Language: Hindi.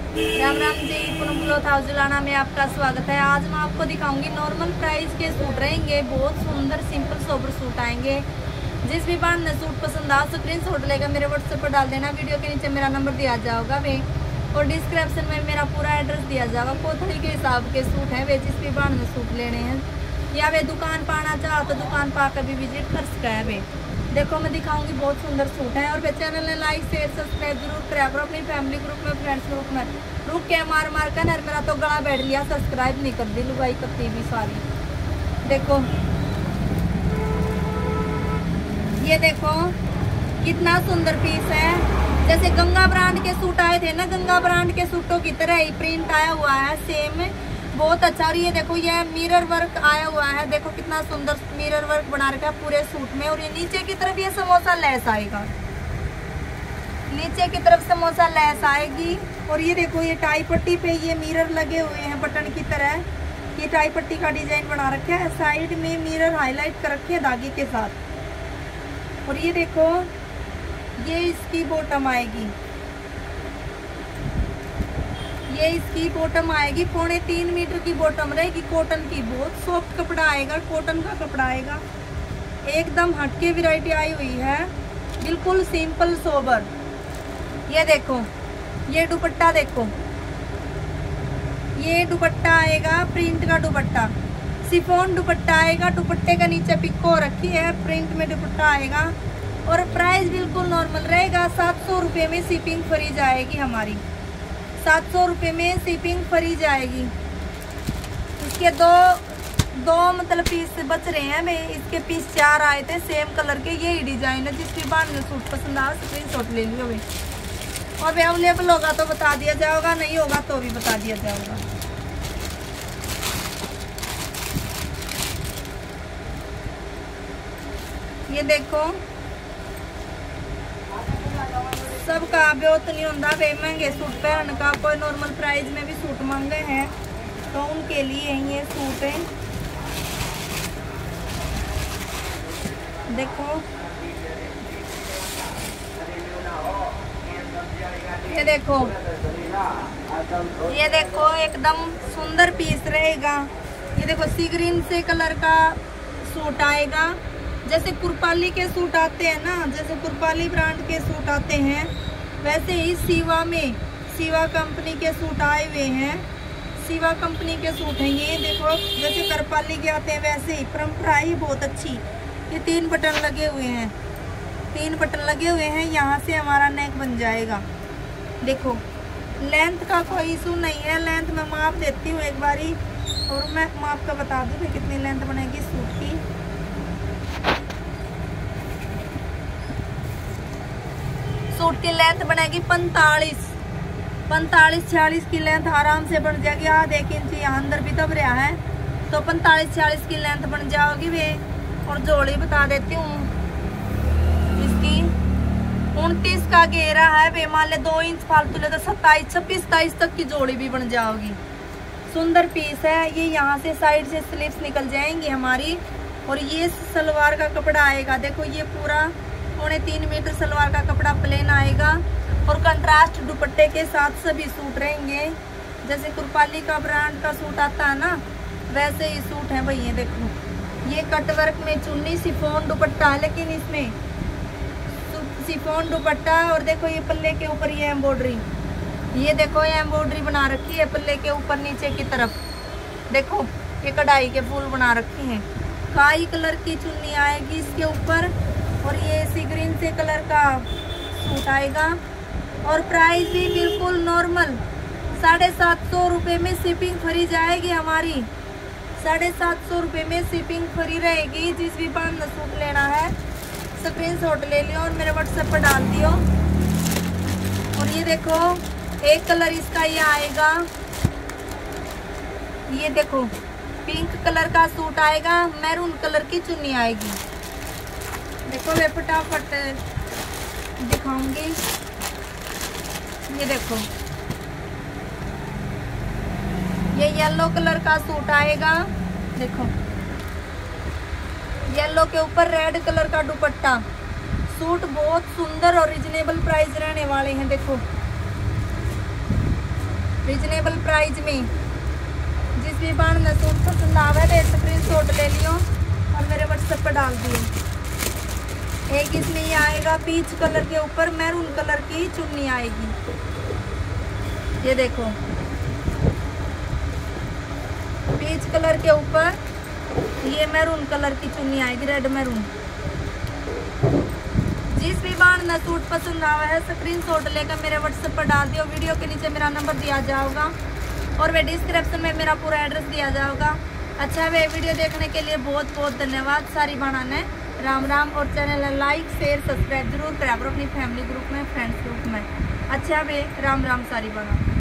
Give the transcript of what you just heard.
राम राम जी, पूनम क्लॉथ हाउस जुलाना में आपका स्वागत है। आज मैं आपको दिखाऊंगी नॉर्मल प्राइस के सूट रहेंगे, बहुत सुंदर सिंपल सोबर सूट आएंगे। जिस भी बार ने सूट पसंद आ स्क्रीन शॉट लेकर मेरे व्हाट्सएप पर डाल देना। वीडियो के नीचे मेरा नंबर दिया जाएगा वे, और डिस्क्रिप्शन में मेरा पूरा एड्रेस दिया जाएगा। कोथली के हिसाब के सूट हैं वे, जिस भी बार में सूट लेने हैं या वे दुकान पर आना चाहो तो दुकान पर आकर भी विजिट कर सका है वे। देखो मैं दिखाऊंगी, बहुत सुंदर सूट है। और वे चैनल ने लाइक शेयर सब्सक्राइब जरूर करा करो। अपनी फैमिली ग्रुप में फ्रेंड्स ग्रुप में रुक के मार कर नर मेरा तो गला बैठ लिया, सब्सक्राइब नहीं कर दी लुगाई करती भी सारी। देखो ये देखो कितना सुंदर पीस है। जैसे गंगा ब्रांड के सूट आए थे ना, गंगा ब्रांड के सूटों की तरह ही प्रिंट आया हुआ है सेम, बहुत अच्छा। और ये देखो ये मिरर वर्क आया हुआ है, देखो कितना सुंदर मिरर वर्क बना रखा है पूरे सूट में। और ये नीचे की तरफ ये समोसा लेस आएगा, नीचे की तरफ समोसा लेस आएगी। और ये देखो ये टाई पट्टी पे ये मिरर लगे हुए हैं बटन की तरह, ये टाई पट्टी का डिजाइन बना रखा है। साइड में मिरर हाईलाइट कर रखे है धागे के साथ। और ये देखो ये इसकी बॉटम आएगी, ये इसकी बॉटम आएगी 3.25 मीटर की बॉटम रहेगी, कॉटन की। बहुत सॉफ्ट कपड़ा आएगा, कॉटन का कपड़ा आएगा, एकदम हटके वैरायटी आई हुई है, बिल्कुल सिंपल सोबर। ये देखो ये दुपट्टा, देखो ये दुपट्टा आएगा प्रिंट का दुपट्टा, शिफॉन दुपट्टा आएगा। दुपट्टे का नीचे पिको रखी है, प्रिंट में दुपट्टा आएगा। और प्राइस बिल्कुल नॉर्मल रहेगा। 700 रुपये में शिपिंग फ्री जाएगी हमारी, 700 रुपये में शिपिंग फ्री जाएगी। इसके दो मतलब पीस बच रहे हैं भाई, इसके पीस 4 आए थे सेम कलर के। यही डिजाइन है, जिसके बाद में सूट पसंद आ स्क्रीनशॉट ले लियो भाई। और भी अवेलेबल होगा तो बता दिया जाएगा, नहीं होगा तो भी बता दिया जाएगा। ये देखो सबका ब्योत नहीं होता भाई, महंगे सूट पहन का। कोई नॉर्मल प्राइस में भी सूट मांगे हैं तो उनके लिए ये सूट है। देखो ये देखो एकदम सुंदर पीस रहेगा। ये देखो सी ग्रीन से कलर का सूट आएगा। जैसे कुरपाली के सूट आते हैं ना, जैसे कुरपाली ब्रांड के सूट आते हैं, वैसे ही सीवा में सीवा कंपनी के सूट आए हुए हैं। सीवा कंपनी के सूट हैं ये। देखो जैसे करपाली के आते हैं वैसे ही, परंपरा ही बहुत अच्छी। ये 3 बटन लगे हुए हैं, 3 बटन लगे हुए हैं। यहाँ से हमारा नेक बन जाएगा। देखो लेंथ का कोई इशू नहीं है, लेंथ मैं माप देती हूँ एक बारी, और मैं माप का बता दूँ कि कितनी लेंथ बनेगी सूट की। सूट की लेंथ बनेगी 45-46 की लेंथ आराम से बन जाएगी। आधा 1 इंच यहाँ अंदर भी दब रहा है, तो 45-46 की लेंथ बन जाएगी वे। और जोड़ी बता देती हूँ इसकी 29 का घेरा है वे, मान ले 2 इंच फालतू ले तो 27-26-27 तक की जोड़ी भी बन जाएगी। सुंदर पीस है ये। यहाँ से साइड से स्लीव्स निकल जाएंगी हमारी। और ये सलवार का कपड़ा आएगा, देखो ये पूरा 3.25 मीटर सलवार का कपड़ा प्लेन आएगा। और कंट्रास्ट दुपट्टे के साथ सभी सूट रहेंगे। जैसे कुरपाली का ब्रांड का सूट आता है ना, वैसे ही सूट है भाई। ये देखो ये कटवर्क में चुन्नी शिफॉन दुपट्टा है, लेकिन इसमें शिफॉन दुपट्टा। और देखो ये पल्ले के ऊपर ये एम्ब्रॉयडरी, ये देखो ये एम्ब्रॉयडरी बना रखी है पल्ले के ऊपर नीचे की तरफ। देखो ये कढ़ाई के फूल बना रखे हैं। काई कलर की चुन्नी आएगी इसके ऊपर। और ये सी ग्रीन से कलर का सूट आएगा। और प्राइस भी बिल्कुल नॉर्मल 750 रुपये में शिपिंग फ्री जाएगी हमारी। 750 रुपये में शिपिंग फ्री रहेगी। जिस भी बार में सूट लेना है स्क्रीनशॉट ले लियो और मेरे व्हाट्सएप पर डाल दियो। और ये देखो एक कलर इसका ये आएगा, ये देखो पिंक कलर का सूट आएगा, मैरून कलर की चुन्नी आएगी। देखो मैं फटाफट दिखाऊंगी। ये देखो ये येलो कलर का सूट आएगा। देखो येलो के ऊपर रेड कलर का दुपट्टा। सूट बहुत सुंदर और रिजनेबल प्राइस रहने वाले हैं। देखो रीजनेबल प्राइस में। जिस भी बाण में सूट पसंद आवे वे स्क्रीनशॉट ले लियो और मेरे व्हाट्सएप पर डाल दियो। एक इसमें ये आएगा पीच कलर के ऊपर मैरून कलर की चुन्नी आएगी, ये देखो पीच कलर के ऊपर ये मैरून कलर की चुन्नी आएगी, रेड मैरून। जिस भी बाण में सूट पसंद आवा है स्क्रीनशॉट लेकर मेरे व्हाट्सएप पर डाल दियो। वीडियो के नीचे मेरा नंबर दिया जाएगा और वे डिस्क्रिप्शन में मेरा पूरा एड्रेस दिया जाएगा। अच्छा वे वीडियो देखने के लिए बहुत बहुत धन्यवाद। सारी बाणा ने राम राम। और चैनल लाइक शेयर सब्सक्राइब जरूर करें अपनी फैमिली ग्रुप में, फ्रेंड्स ग्रुप में। अच्छा वे राम राम सारी बाणा।